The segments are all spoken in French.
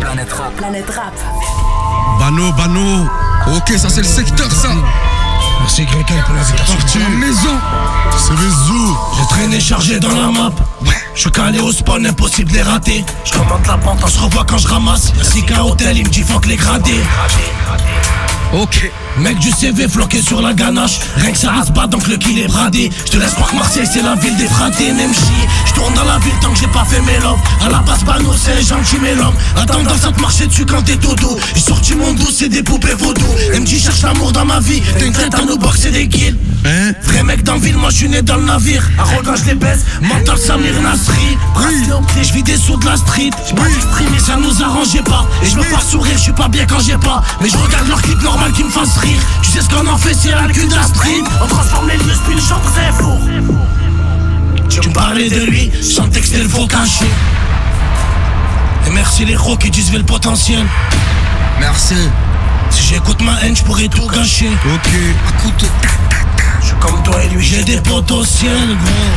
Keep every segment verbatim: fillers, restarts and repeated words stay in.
Planète Rap. Planète Rap. Bano, Bano. Ok, ça c'est le secteur, ça. Merci Grekel pour l'invitation. Parti la maison. C'est Vezou. J'ai traîné chargé dans la map. Je suis calé au spawn, impossible de les rater. Je commente la pente, on se revoit quand je ramasse. Y'a Sika Hotel, il me dit fuck les gradés. Ok. Mec du C V floqué sur la ganache. Rien que ça rase pas donc le kill est bradé. Je te laisse croire que Marseille c'est la ville des fratés. Même chi, je tourne dans la ville tant que j'ai pas fait mes lobes. À la base Bano c'est les gens qui met l'homme. Attends ça te marcher dessus quand t'es tout doux. J'ai sorti mon dos c'est des poupées vaudou. M J cherche l'amour dans ma vie. T'as une tête à nous boxer des kills. Hein? Vrai mec dans ville, moi je suis né dans le navire. Arrogant je les baisse, mental Samir Nasri. Bracelet au pied, je vis des sous de la street. J'ai pas d'exprimer, ça nous arrangeait pas. Et je veux pas sourire, je suis pas bien quand j'ai pas. Mais je regarde leur clip normal qui me fasse rire. Tu sais ce qu'on en fait, c'est la cul de la street. On transforme les lieux, puis le chantre c'est fou. Tu me parlais de lui, sans texter le faux caché. Et merci les gros qui disent le potentiel. Merci. Si j'écoute ma haine, je pourrais tout gâcher. Ok. Écoute. Je suis comme toi et lui, j'ai des potentiels, gros.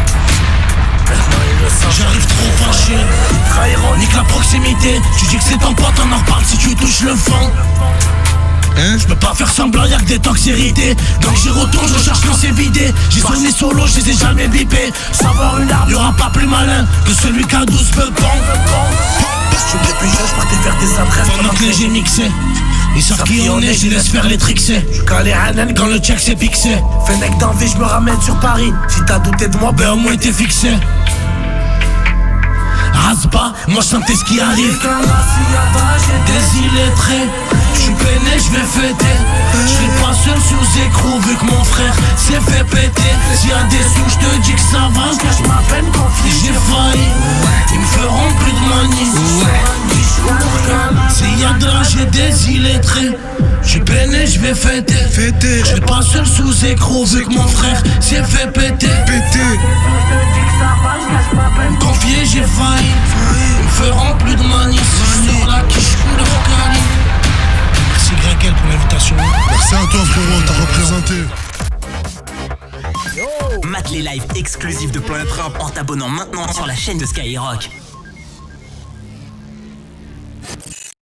J'arrive trop fâché. Nique la proximité. Tu dis que c'est ton pote, on en reparle si tu touches le fond. Hein? Je peux pas faire semblant, y'a que des toxérités. Donc j'y retourne, je cherche quand c'est vidé. J'ai sonné solo, je les ai jamais bipés. Savoir une arme, y'aura pas plus malin que celui qui a douze peu de Je suis depuis jeune, je partais faire des adresses pendant que j'ai mixé. Ils savent qui on est, je les laisse faire les trixés. Je calé Hanan quand le check s'est fixé. Fennec d'envie, je me ramène sur Paris. Si t'as douté de moi, ben au moins t'es fixé. Rasba, moi je sentais ce qui arrive. Des illettrés, je suis peiné, je vais fêter. Je suis pas seul sous écrou vu que mon frère s'est fait péter. S'il y a des sous, je te dis que ça va. Je cache ma peine, conflit, j'ai failli. Ils me feront plus de manie. S'il y a de là, j'ai des illettrés. Je suis peiné, je vais fêter. Fêter. Je suis pas seul sous écrou vu que mon frère s'est fait péter. Péter. Confié, j'ai failli. Ils me feront plus de manie. Sur la quiche, couleur cali. Merci Grekel pour l'invitation. Merci à toi frérot, t'as représenté. Mate les lives exclusifs de Planète Rap en t'abonnant maintenant sur la chaîne de Skyrock.